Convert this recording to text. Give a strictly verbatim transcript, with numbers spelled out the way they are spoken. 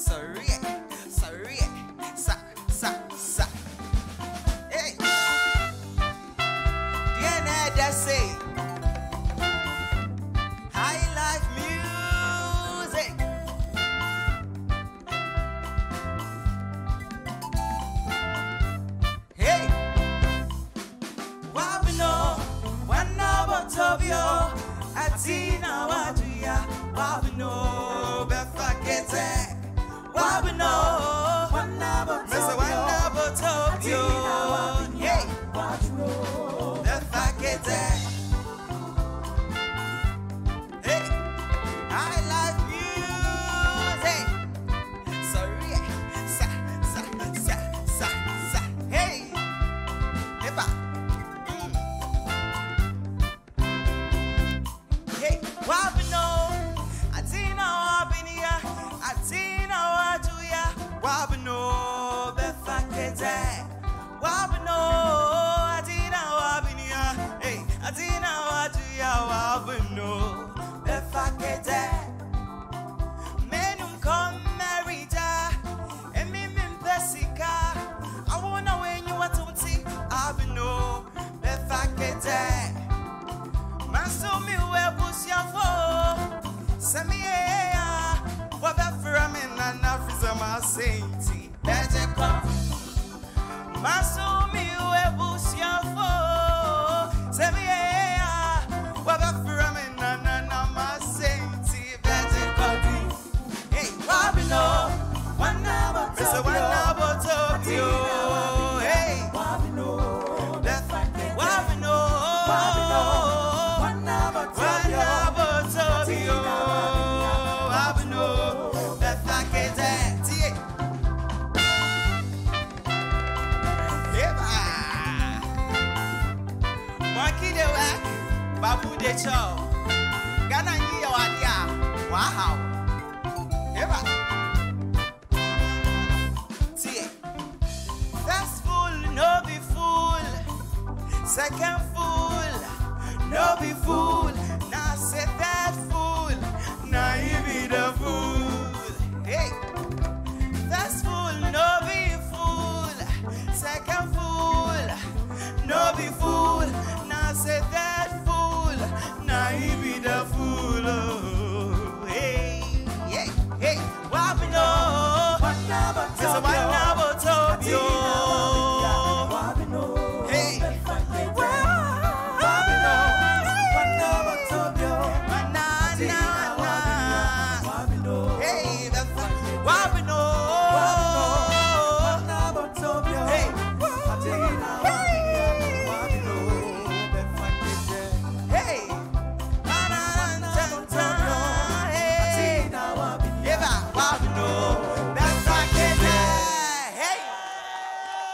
sorry, sorry, sa, sa, sa. Hey, dear Ned, say, high life music. Hey, wabino, wana batobio, atina waduya, wabino, befakete, wabino, wana batobio, hey, wabino, befakete. Hey, I like music. Sorry, sa, sa, sa, sa, sa. Hey, epa. Mm. Hey, wabino, atina wabinia, atina waduya, wabino, befakete, wabino, atina wabinia, hey, atina waduya, wabino, befakete. Menum come merita, emimim pesika. I wanna when you want to see, wabino, befakete. Masumi webusia fo Samia wabafra mena na friza ma sainti beje come Masumi webusia fo Samia wabafra mena na ma sainti beje come. Hey, wabino wana batobio wana batobio. Hey, wabino wabino wabino Babu de chow.